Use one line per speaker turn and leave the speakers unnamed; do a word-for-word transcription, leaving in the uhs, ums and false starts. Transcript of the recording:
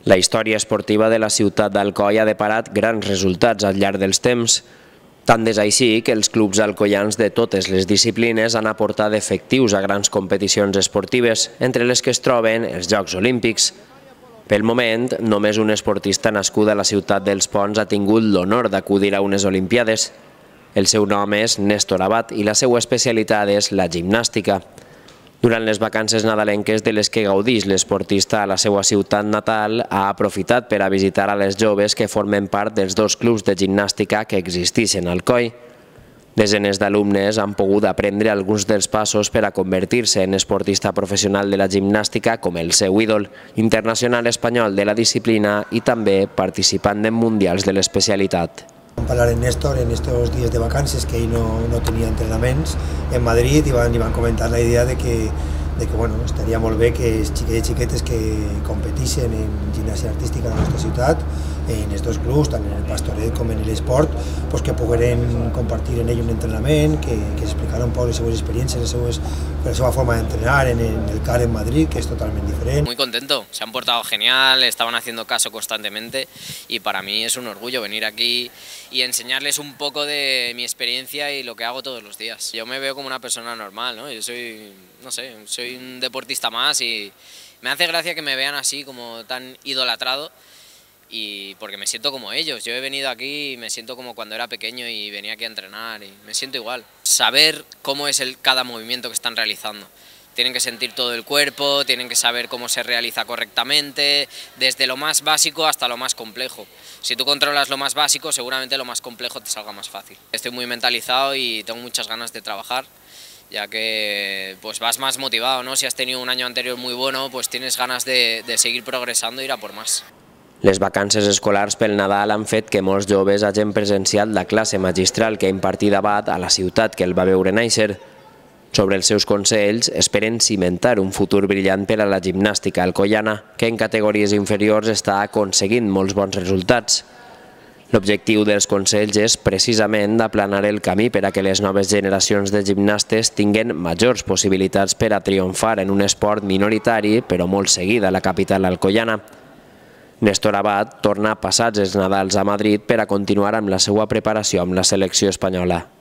La història esportiva de la ciutat d'Alcoi ha deparat grans resultats al llarg dels temps. Tant és així que els clubs alcoians de totes les disciplines han aportat efectius a grans competicions esportives, entre les que es troben els Jocs Olímpics. Pel moment, només un esportista nascut a la ciutat dels Ponts ha tingut l'honor d'acudir a unes Olimpiades. El seu nom és Néstor Abad i la seva especialitat és la gimnàstica. Durant les vacances nadalenques de les que gaudeix l'esportista a la seva ciutat natal, ha aprofitat per a visitar a les joves que formen part dels dos clubs de gimnàstica que existeixen a Alcoi. Desenes d'alumnes han pogut aprendre alguns dels passos per a convertir-se en esportista professional de la gimnàstica com el seu ídol, internacional espanyol de la disciplina i també participant en mundials de l'especialitat.
Vam parlar amb Néstor en estos dies de vacances que ell no, no tenia entrenaments en Madrid i van, i van comentar la idea de que, de que bueno, estaria molt bé que els xiquets i xiquetes que competeixen en gimnàstica artística de la nostra ciutat, en els dos clubs, tant en el pastoret com en l'esport, pues que pogueren compartir en ell un entrenament, que, que s'explicaran un poc les seves experiències, les seues, la seva forma d'entrenar en, en el C A R en Madrid, que es totalment diferent.
Muy contento, se han portado genial, estaban haciendo caso constantemente y para mí es un orgullo venir aquí y enseñarles un poco de mi experiencia y lo que hago todos los días. Yo me veo como una persona normal, ¿no? Yo soy, no sé, soy un deportista más y me hace gracia que me vean así como tan idolatrado y porque me siento como ellos. Yo he venido aquí y me siento como cuando era pequeño y venía aquí a entrenar y me siento igual. Saber cómo es el, cada movimiento que están realizando. Tienen que sentir todo el cuerpo, tienen que saber cómo se realiza correctamente, desde lo más básico hasta lo más complejo. Si tú controlas lo más básico, seguramente lo más complejo te salga más fácil. Estoy muy mentalizado y tengo muchas ganas de trabajar, ya que pues vas más motivado, ¿no? Si has tenido un año anterior muy bueno, pues tienes ganas de, de seguir progresando e ir a por más.
Les vacances escolars pel Nadal han fet que molts joves hagin presenciat la classe magistral que ha impartit Abad a la ciutat que el va veure néixer. Sobre els seus consells, esperen cimentar un futur brillant per a la gimnàstica alcoiana, que en categories inferiors està aconseguint molts bons resultats. L'objectiu dels consells és precisament aplanar el camí per a que les noves generacions de gimnastes tinguen majors possibilitats per a triomfar en un esport minoritari però molt seguit a la capital alcoiana. Néstor Abad torna passats els Nadals a Madrid per a continuar amb la seva preparació amb la selecció espanyola.